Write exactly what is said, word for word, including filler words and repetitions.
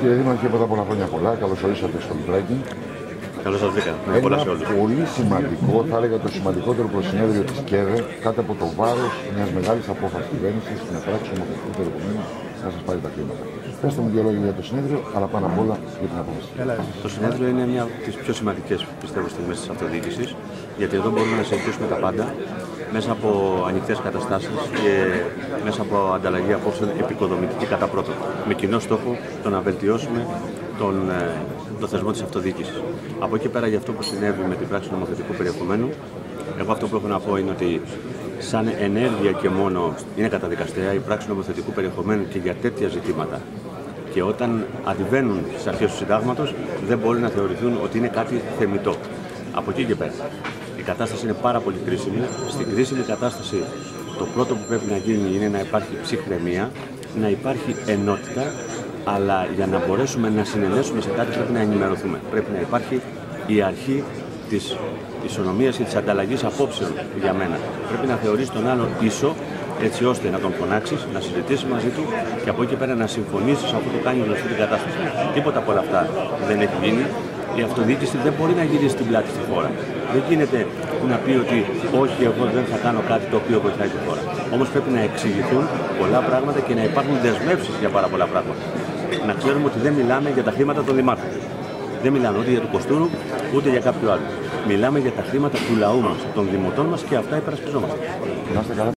Κύριε Δήμαρχε, πρώτα πολλά χρόνια πολλά. Καλώς ορίσατε στο Λιβράκι. Καλώς σας βρήκα. Ένα πολύ σημαντικό, θα έλεγα το σημαντικότερο προσυνέδριο της ΚΕΔΕ, κάτω από το βάρος μιας μεγάλης απόφασης κυβέρνησης στην πράξη νομοθετικού περιεχομένου να σας πάρει τα χρήματα. Πέστε μου δύο λόγια για το συνέδριο, αλλά πάνω απ' όλα για την απόφαση. Το συνέδριο είναι μια από τις πιο σημαντικές, πιστεύω, στιγμές της αυτοδιοίκησης, γιατί εδώ μπορούμε να συζητήσουμε τα πάντα μέσα από ανοιχτές καταστάσεις και μέσα από ανταλλαγή απόψεων επικοδομητική κατά πρώτον, με κοινό στόχο το να βελτιώσουμε τον, το θεσμό της αυτοδιοίκησης. Από εκεί πέρα, για αυτό που συνέβη με την πράξη νομοθετικού περιεχομένου, εγώ αυτό που έχω να πω είναι ότι σαν ενέργεια και μόνο είναι καταδικαστέα η πράξη νομοθετικού περιεχομένου και για τέτοια ζητήματα. Και όταν αντιβαίνουν στις αρχές του συντάγματος, δεν μπορεί να θεωρηθούν ότι είναι κάτι θεμιτό. Από εκεί και πέρα. Η κατάσταση είναι πάρα πολύ κρίσιμη. Στην κρίσιμη κατάσταση, το πρώτο που πρέπει να γίνει είναι να υπάρχει ψυχραιμία, να υπάρχει ενότητα, αλλά για να μπορέσουμε να συνενέσουμε σε κάτι πρέπει να ενημερωθούμε. Πρέπει να υπάρχει η αρχή της ισονομίας και της ανταλλαγής απόψεων για μένα. Πρέπει να θεωρείς τον άλλον ίσο, έτσι ώστε να τον φωνάξεις, να συζητήσεις μαζί του και από εκεί πέρα να συμφωνήσεις αφού του κάνει γνωστή την κατάσταση. Τίποτα από όλα αυτά δεν έχει γίνει. Η αυτοδιοίκηση δεν μπορεί να γυρίσει την πλάτη στη χώρα. Δεν γίνεται να πει ότι όχι, εγώ δεν θα κάνω κάτι το οποίο βοηθάει τη χώρα. Όμως πρέπει να εξηγηθούν πολλά πράγματα και να υπάρχουν δεσμεύσεις για πάρα πολλά πράγματα. Να ξέρουμε ότι δεν μιλάμε για τα χρήματα των δημάρχων. Δεν μιλάμε ούτε για του Κοστούρου, ούτε για κάποιο άλλο. Μιλάμε για τα χρήματα του λαού μας, των δημοτών μας και αυτά υπερασπιζόμαστε.